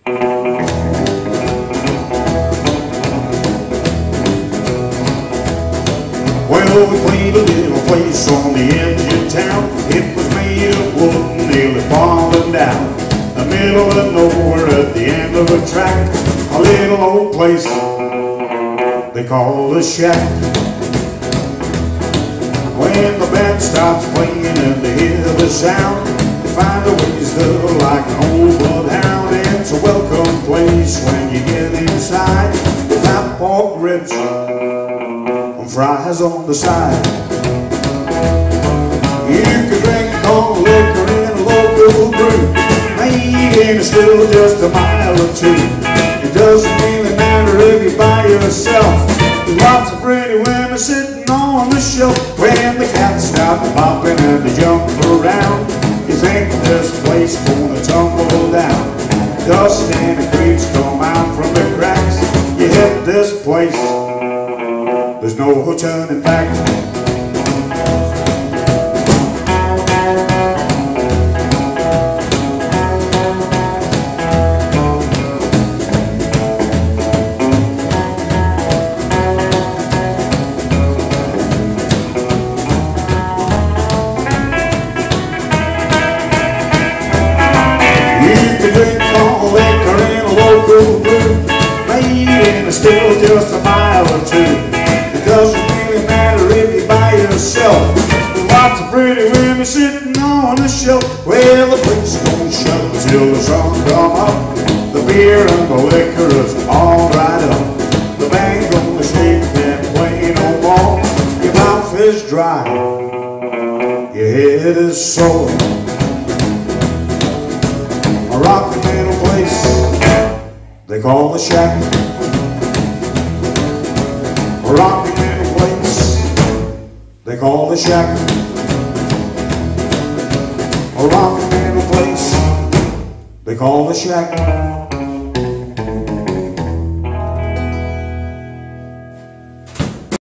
Well, we cleaned a little place on the edge of town. It was made of wood, nearly falling down. The middle of nowhere at the end of a track. A little old place they call a shack. When the band stops playing and they hear the sound, they find a weasel like an old bloodhound. It's a welcome place when you get inside. Without pork ribs and fries on the side. You can drink all liquor in a local brew, made in a still just a mile or two. It doesn't really matter if you're by yourself. There's lots of pretty women sitting on the shelf. When the cats stop popping and they jump around, you think this place gonna tumble down. Dust and the creeps come out from the cracks. You hit this place, there's no turning back. Drink all liquor in a local brew, made in a still just a mile or two. It doesn't really matter if you're by yourself. There's lots of pretty women sitting on the shelf. Well, the place don't shut till the sun come up. The beer and the liquor is all right up. The band gonna sleep and play no more. Your mouth is dry, your head is sore. A rock and metal place they call the shack. A rock and metal place they call the shack. A rock and metal place they call the shack.